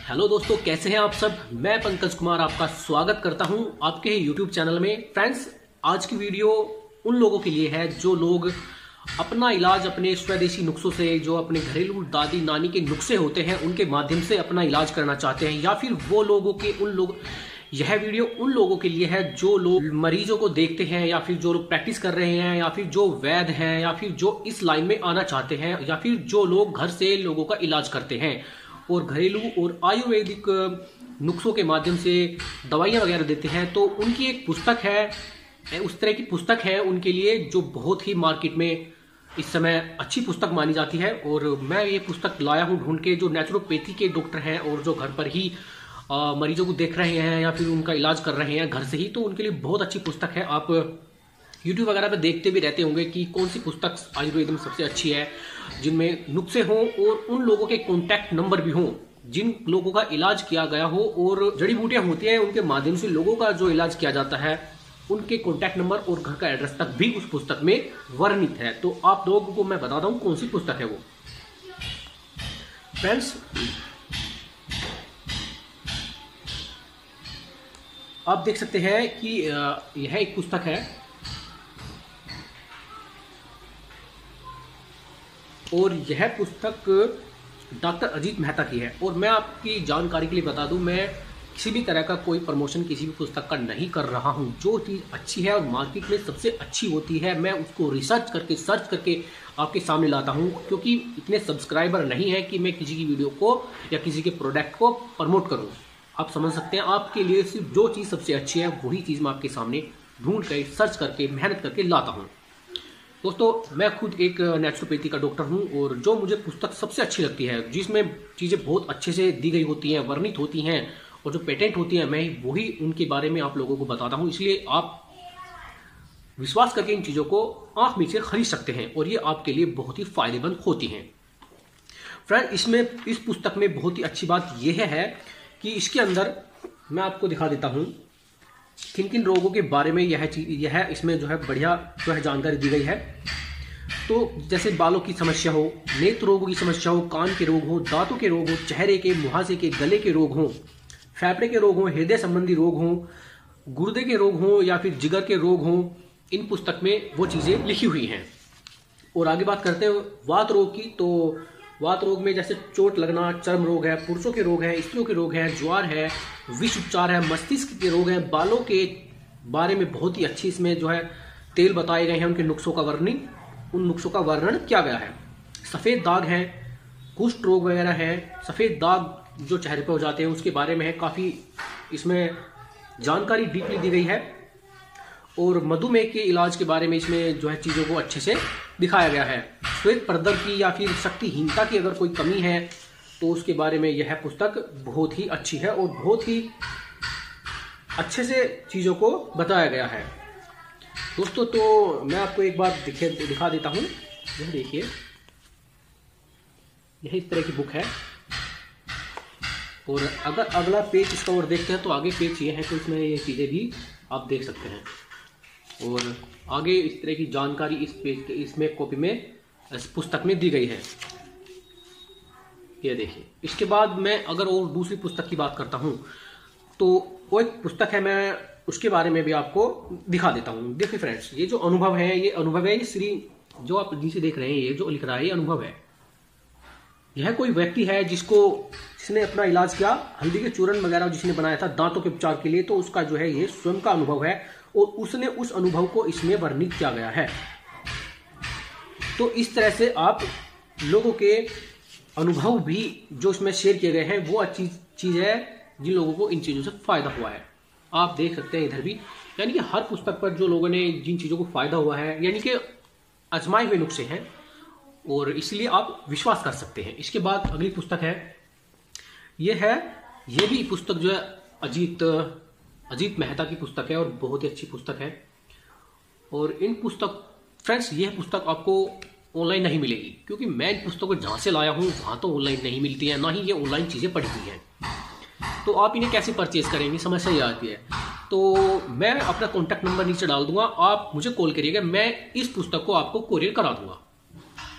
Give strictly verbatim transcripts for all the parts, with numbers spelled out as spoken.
Hello दोस्तों, कैसे हैं आप सब। मैं पंकज कुमार आपका स्वागत करता हूं आपके यूट्यूब चैनल में। फ्रेंड्स, आज की वीडियो उन लोगों के लिए है जो लोग अपना इलाज अपने स्वदेशी नुस्खों से, जो अपने घरेलू दादी नानी के नुस्खे होते हैं उनके माध्यम से अपना इलाज करना चाहते हैं, या फिर वो लोगों के उन लोग यह वीडियो उन लोगों के लिए है जो लोग मरीजों को देखते हैं, या फिर जो लोग प्रैक्टिस कर रहे हैं, या फिर जो वैद्य हैं, या फिर जो इस लाइन में आना चाहते हैं, या फिर जो लोग घर से लोगों का इलाज करते हैं और घरेलू और आयुर्वेदिक नुस्खों के माध्यम से दवाइयाँ वगैरह देते हैं। तो उनकी एक पुस्तक है, उस तरह की पुस्तक है उनके लिए जो बहुत ही मार्केट में इस समय अच्छी पुस्तक मानी जाती है। और मैं ये पुस्तक लाया हूँ ढूंढ के, जो नेचुरोपैथी के डॉक्टर हैं और जो घर पर ही आ, मरीजों को देख रहे हैं या फिर उनका इलाज कर रहे हैं घर से ही, तो उनके लिए बहुत अच्छी पुस्तक है। आप यूट्यूब वगैरह पे देखते भी रहते होंगे कि कौन सी पुस्तक आयुर्वेद में सबसे अच्छी है, जिनमें नुस्खे हों और उन लोगों के कॉन्टैक्ट नंबर भी हों जिन लोगों का इलाज किया गया हो, और जड़ी बूटियां होती हैं उनके माध्यम से लोगों का जो इलाज किया जाता है उनके कॉन्टैक्ट नंबर और घर का एड्रेस तक भी उस पुस्तक में वर्णित है। तो आप लोगों को मैं बताता हूं कौन सी पुस्तक है वो। फ्रेंड्स, आप देख सकते हैं कि यह एक पुस्तक है और यह पुस्तक डॉक्टर अजीत मेहता की है। और मैं आपकी जानकारी के लिए बता दूं, मैं किसी भी तरह का कोई प्रमोशन किसी भी पुस्तक का नहीं कर रहा हूं। जो चीज़ अच्छी है और मार्केट में सबसे अच्छी होती है, मैं उसको रिसर्च करके सर्च करके आपके सामने लाता हूं, क्योंकि इतने सब्सक्राइबर नहीं है कि मैं किसी की वीडियो को या किसी के प्रोडक्ट को प्रमोट करूं। आप समझ सकते हैं, आपके लिए सिर्फ जो चीज़ सबसे अच्छी है वही चीज़ मैं आपके सामने ढूंढ कर सर्च करके मेहनत करके लाता हूँ। दोस्तों, मैं खुद एक नेचुरोपैथी का डॉक्टर हूं और जो मुझे पुस्तक सबसे अच्छी लगती है, जिसमें चीज़ें बहुत अच्छे से दी गई होती हैं, वर्णित होती हैं, और जो पेटेंट होती हैं, मैं वही उनके बारे में आप लोगों को बताता हूं। इसलिए आप विश्वास करके इन चीज़ों को आंख मीच के खरीद सकते हैं और ये आपके लिए बहुत ही फायदेमंद होती हैं। फ्रेंड, इसमें इस पुस्तक में बहुत ही अच्छी बात यह है कि इसके अंदर मैं आपको दिखा देता हूँ किन किन रोगों के बारे में यह चीज यह इसमें जो है बढ़िया जो है जानकारी दी गई है। तो जैसे बालों की समस्या हो, नेत्र रोगों की समस्या हो, कान के रोग हो, दांतों के रोग हो, चेहरे के, मुहासे के, गले के रोग हो, फेफड़े के रोग हो, हृदय संबंधी रोग हो, गुर्दे के रोग हो, या फिर जिगर के रोग हो, इन पुस्तक में वो चीजें लिखी हुई हैं। और आगे बात करते हैं वात रोग की। तो वात रोग में जैसे चोट लगना, चर्म रोग है, पुरुषों के रोग हैं, स्त्रियों के रोग हैं, ज्वार है, विष उपचार है, मस्तिष्क के रोग हैं, बालों के बारे में बहुत ही अच्छी इसमें जो है तेल बताए गए हैं, उनके नुस्खों का वर्णन उन नुस्खों का वर्णन किया गया है। सफ़ेद दाग है, कुष्ठ रोग वगैरह है, सफ़ेद दाग जो चेहरे पर हो जाते हैं उसके बारे में है, काफ़ी इसमें जानकारी डीपली दी गई है। और मधुमेह के इलाज के बारे में इसमें जो है चीज़ों को अच्छे से दिखाया गया है। श्वेत प्रदर की या फिर शक्तिहीनता की अगर कोई कमी है तो उसके बारे में यह पुस्तक बहुत ही अच्छी है और बहुत ही अच्छे से चीज़ों को बताया गया है। दोस्तों, तो मैं आपको एक बार दिखे दिखा देता हूँ। यह देखिए, यह इस तरह की बुक है। और अगर अगला पेज इसका और देखते हैं तो आगे पेज ये है, तो इसमें ये चीज़ें भी आप देख सकते हैं। और आगे इस तरह की जानकारी इस पेज इसमें कॉपी में इस पुस्तक में दी गई है। ये देखिए। इसके बाद मैं अगर और दूसरी पुस्तक की बात करता हूँ तो वो एक पुस्तक है, मैं उसके बारे में भी आपको दिखा देता हूँ। देखिए फ्रेंड्स, ये जो अनुभव है, ये अनुभव है, ये श्री जो आप नीचे देख रहे हैं, ये जो लिख रहा है ये अनुभव है। यह कोई व्यक्ति है जिसको जिसने अपना इलाज किया, हल्दी के चूर्ण वगैरह जिसने बनाया था दांतों के उपचार के लिए, तो उसका जो है ये स्वयं का अनुभव है और उसने उस अनुभव को इसमें वर्णित किया गया है। तो इस तरह से आप लोगों के अनुभव भी जो इसमें शेयर किए गए हैं वो अच्छी चीज़ है जिन लोगों को इन चीज़ों से फायदा हुआ है। आप देख सकते हैं इधर भी, यानी कि हर पुस्तक पर जो लोगों ने जिन चीज़ों को फायदा हुआ है, यानी कि आजमाए हुए नुस्खे हैं और इसलिए आप विश्वास कर सकते हैं। इसके बाद अगली पुस्तक है, ये है ये भी पुस्तक जो है अजीत अजीत मेहता की पुस्तक है और बहुत ही अच्छी पुस्तक है। और इन पुस्तक फ्रेंड्स, यह पुस्तक आपको ऑनलाइन नहीं मिलेगी, क्योंकि मैं इन पुस्तकों को जहाँ से लाया हूँ वहाँ तो ऑनलाइन नहीं मिलती है, ना ही ये ऑनलाइन चीज़ें पड़ी हुई हैं। तो आप इन्हें कैसे परचेज करेंगे, समस्या ये आती है। तो मैं अपना कॉन्टैक्ट नंबर नीचे डाल दूंगा, आप मुझे कॉल करिएगा, मैं इस पुस्तक को आपको कोरियर करा दूंगा।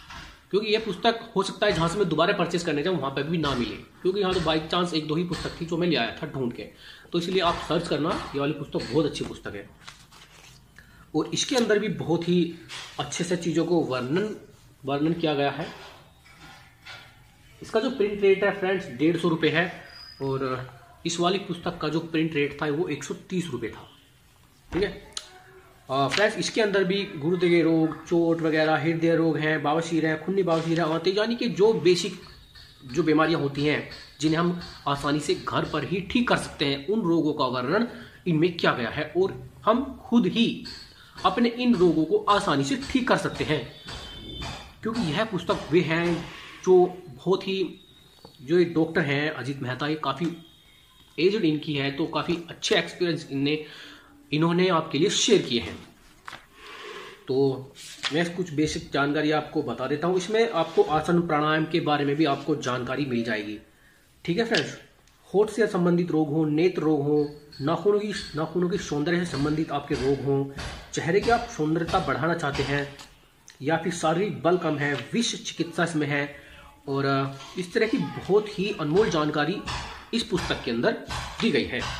क्योंकि यह पुस्तक हो सकता है जहाँ से मैं दोबारा परचेस करने जाऊँ वहाँ पर भी ना मिले, क्योंकि यहाँ तो बाई चांस एक दो ही पुस्तक थी जो मैं ले आया था ढूंढ के। तो इसलिए आप सर्च करना, ये वाली पुस्तक बहुत अच्छी पुस्तक है। और इसके अंदर भी बहुत ही अच्छे से चीज़ों को वर्णन वर्णन किया गया है। इसका जो प्रिंट रेट है फ्रेंड्स डेढ़ सौ रुपये है, और इस वाली पुस्तक का जो प्रिंट रेट था वो एक सौ तीस रुपये था। ठीक है फ्रेंड्स, इसके अंदर भी गुर्दे के रोग, चोट वगैरह, हृदय रोग हैं, बवासीर है, खूनी बवासीर है, और यानी कि जो बेसिक जो बीमारियां होती हैं जिन्हें हम आसानी से घर पर ही ठीक कर सकते हैं, उन रोगों का वर्णन इनमें किया गया है और हम खुद ही अपने इन रोगों को आसानी से ठीक कर सकते हैं। क्योंकि यह पुस्तक वे हैं जो बहुत ही, जो एक डॉक्टर हैं अजीत मेहता, ये काफ़ी एजड इनकी है, तो काफ़ी अच्छे एक्सपीरियंस इनने इन्होंने आपके लिए शेयर किए हैं। तो मैं कुछ बेसिक जानकारी आपको बता देता हूँ। इसमें आपको आसन प्राणायाम के बारे में भी आपको जानकारी मिल जाएगी। ठीक है फ्रेंड्स, होठ से संबंधित रोग हो, नेत्र रोग हो, नाखूनों की नाखूनों की सौंदर्य से संबंधित आपके रोग हों, चेहरे की आप सौंदर्यता बढ़ाना चाहते हैं, या फिर शारीरिक बल कम है, विष चिकित्सा इसमें है, और इस तरह की बहुत ही अनमोल जानकारी इस पुस्तक के अंदर दी गई है।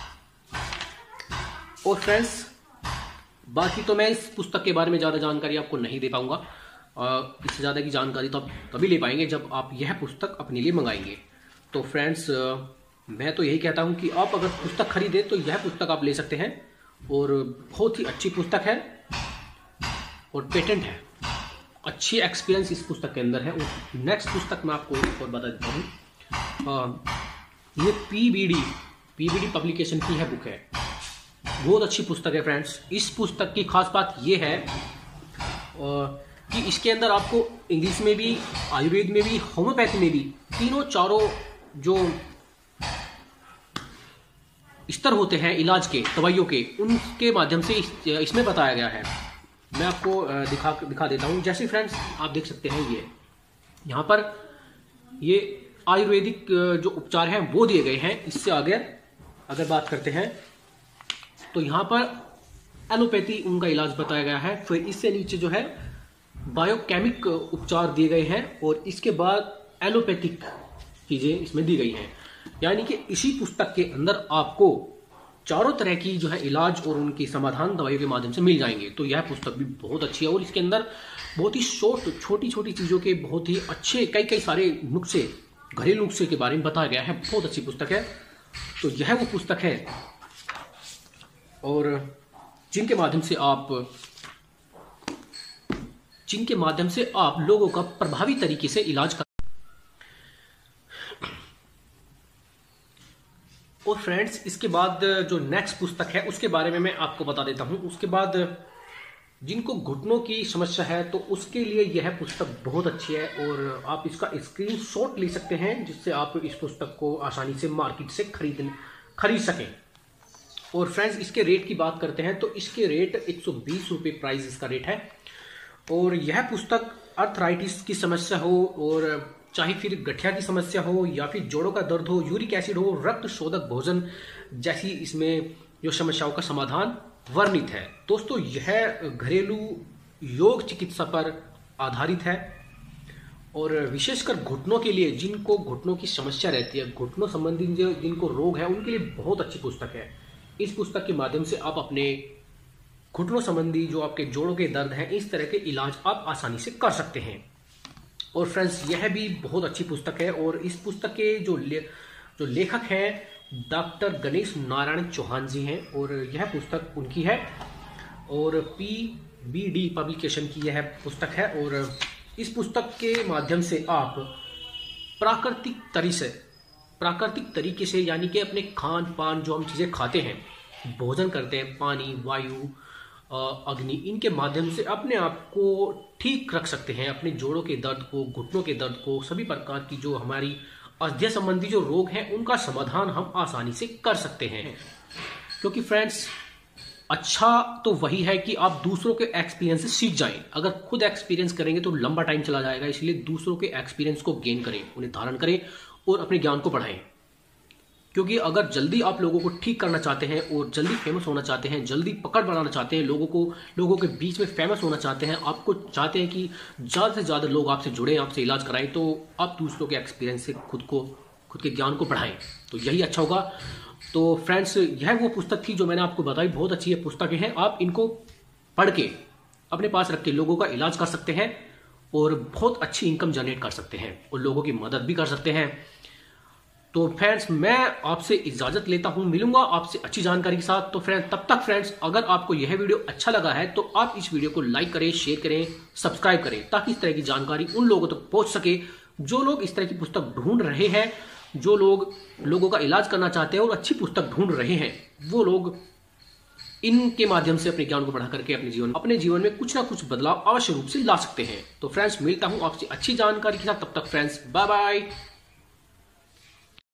और फ्रेंड्स, बाकी तो मैं इस पुस्तक के बारे में ज़्यादा जानकारी आपको नहीं दे पाऊंगा। इससे ज़्यादा की जानकारी तो आप तभी ले पाएंगे जब आप यह पुस्तक अपने लिए मंगाएंगे। तो फ्रेंड्स, मैं तो यही कहता हूं कि आप अगर पुस्तक खरीदें तो यह पुस्तक आप ले सकते हैं, और बहुत ही अच्छी पुस्तक है और पेटेंट है। अच्छी एक्सपीरियंस इस पुस्तक के अंदर है। और नेक्स्ट पुस्तक मैं आपको एक और बता देता हूँ, ये P B D P B D publication की है बुक है, बहुत अच्छी पुस्तक है फ्रेंड्स। इस पुस्तक की खास बात यह है कि इसके अंदर आपको इंग्लिश में भी, आयुर्वेद में भी, होम्योपैथी में भी, तीनों चारों जो स्तर होते हैं इलाज के, दवाइयों के, उनके माध्यम से इस, इसमें बताया गया है। मैं आपको दिखा दिखा देता हूँ। जैसे फ्रेंड्स आप देख सकते हैं, ये यहाँ पर ये आयुर्वेदिक जो उपचार हैं वो दिए गए हैं। इससे आगे अगर बात करते हैं तो यहाँ पर एलोपैथी उनका इलाज बताया गया है। फिर इससे नीचे जो है बायोकेमिक उपचार दिए गए हैं, और इसके बाद एलोपैथिक चीज़ें इसमें दी गई हैं। यानी कि इसी पुस्तक के अंदर आपको चारों तरह की जो है इलाज और उनकी समाधान दवाइयों के माध्यम से मिल जाएंगे। तो यह पुस्तक भी बहुत अच्छी है, और इसके अंदर बहुत ही शॉर्ट छोटी छोटी चीज़ों के बहुत ही अच्छे कई कई सारे नुस्खे, घरेलू नुस्खे के बारे में बताया गया है। बहुत अच्छी पुस्तक है। तो यह वो पुस्तक है और जिनके माध्यम से आप जिनके माध्यम से आप लोगों का प्रभावी तरीके से इलाज कर। और फ्रेंड्स, इसके बाद जो नेक्स्ट पुस्तक है उसके बारे में मैं आपको बता देता हूं। उसके बाद जिनको घुटनों की समस्या है तो उसके लिए यह पुस्तक बहुत अच्छी है, और आप इसका स्क्रीनशॉट ले सकते हैं जिससे आप इस पुस्तक को आसानी से मार्केट से खरीद खरीद सकें। और फ्रेंड्स, इसके रेट की बात करते हैं तो इसके रेट एक सौ बीस रुपये प्राइस इसका रेट है। और यह पुस्तक अर्थराइटिस की समस्या हो, और चाहे फिर गठिया की समस्या हो, या फिर जोड़ों का दर्द हो, यूरिक एसिड हो, रक्त शोधक भोजन जैसी इसमें जो समस्याओं का समाधान वर्णित है। दोस्तों, यह घरेलू योग चिकित्सा पर आधारित है, और विशेषकर घुटनों के लिए, जिनको घुटनों की समस्या रहती है, घुटनों संबंधी जो जिनको रोग है, उनके लिए बहुत अच्छी पुस्तक है। इस पुस्तक के माध्यम से आप अपने घुटनों संबंधी जो आपके जोड़ों के दर्द हैं, इस तरह के इलाज आप आसानी से कर सकते हैं। और फ्रेंड्स, यह भी बहुत अच्छी पुस्तक है, और इस पुस्तक के जो ले, जो लेखक हैं डॉक्टर गणेश नारायण चौहान जी हैं, और यह पुस्तक उनकी है, और पी बी डी पब्लिकेशन की यह पुस्तक है। और इस पुस्तक के माध्यम से आप प्राकृतिक तरीके से प्राकृतिक तरीके से यानी कि अपने खान पान, जो हम चीज़ें खाते हैं, भोजन करते हैं, पानी, वायु, अग्नि, इनके माध्यम से अपने आप को ठीक रख सकते हैं। अपने जोड़ों के दर्द को, घुटनों के दर्द को, सभी प्रकार की जो हमारी अध्यय संबंधी जो रोग हैं, उनका समाधान हम आसानी से कर सकते हैं। क्योंकि फ्रेंड्स, अच्छा तो वही है कि आप दूसरों के एक्सपीरियंस से सीख जाएं। अगर खुद एक्सपीरियंस करेंगे तो लंबा टाइम चला जाएगा, इसलिए दूसरों के एक्सपीरियंस को गेन करें, उन्हें धारण करें और अपने ज्ञान को बढ़ाएं। क्योंकि अगर जल्दी आप लोगों को ठीक करना चाहते हैं और जल्दी फेमस होना चाहते हैं, जल्दी पकड़ बनाना चाहते हैं, लोगों को लोगों के बीच में फेमस होना चाहते हैं, आपको चाहते हैं कि ज़्यादा से ज़्यादा लोग आपसे जुड़ें, आपसे इलाज कराएं, तो आप दूसरों के एक्सपीरियंस से खुद को खुद के ज्ञान को बढ़ाएं, तो यही अच्छा होगा। तो फ्रेंड्स, यह वो पुस्तक थी जो मैंने आपको बताई, बहुत अच्छी है पुस्तकें हैं, आप इनको पढ़ के अपने पास रख के लोगों का इलाज कर सकते हैं और बहुत अच्छी इनकम जनरेट कर सकते हैं और लोगों की मदद भी कर सकते हैं। तो फ्रेंड्स, मैं आपसे इजाजत लेता हूं, मिलूंगा आपसे अच्छी जानकारी के साथ। तो फ्रेंड्स, तब तक फ्रेंड्स, अगर आपको यह वीडियो अच्छा लगा है तो आप इस वीडियो को लाइक करें, शेयर करें, सब्सक्राइब करें, ताकि इस तरह की जानकारी उन लोगों तक पहुंच सके जो लोग इस तरह की पुस्तक ढूंढ रहे हैं, जो लोग लोगों का इलाज करना चाहते हैं और अच्छी पुस्तक ढूंढ रहे हैं, वो लोग इनके माध्यम से अपने ज्ञान को बढ़ा करके अपने जीवन अपने जीवन में कुछ ना कुछ बदलाव अवश्य रूप से ला सकते हैं। तो फ्रेंड्स, मिलता हूं आपसे अच्छी जानकारी के साथ, तब तक फ्रेंड्स, बाय बाय।